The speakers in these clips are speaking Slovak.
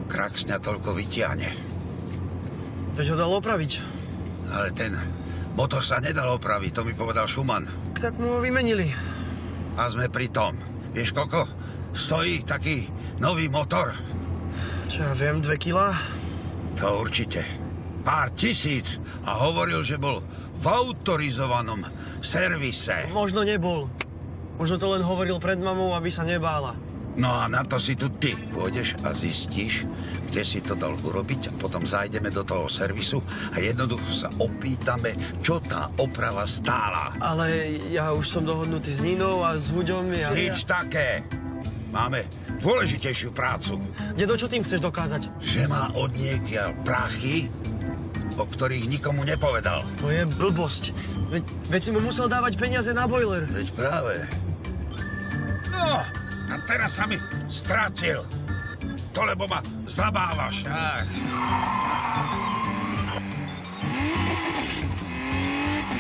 Kraxňa toľko vytiahne. Veď ho dal opraviť. Ale ten motor sa nedal opraviť, to mi povedal Šuman. Tak mu ho vymenili. A sme pri tom. Vieš, koľko stojí taký nový motor? Čo ja viem, 2 kilá? To určite. Pár tisíc. A hovoril, že bol v autorizovanom servise. Možno nebol. Možno to len hovoril pred mamou, aby sa nebála. No a na to si tu ty pôjdeš a zistíš, kde si to dal urobiť a potom zajdeme do toho servisu a jednoducho sa opýtame, čo tá oprava stála. Ale ja už som dohodnutý s Ninou a s Huďom. Nič také. Máme dôležitejšiu prácu. Dedo, čo tým chceš dokázať? Že má odniekiaľ prachy, o ktorých nikomu nepovedal. To je blbosť. Veď si mu musel dávať peniaze na boiler. Veď práve. No, a teraz sa mi stratil. To lebo ma zabávaš. Ach.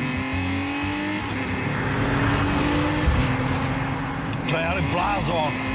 To je ale blázon.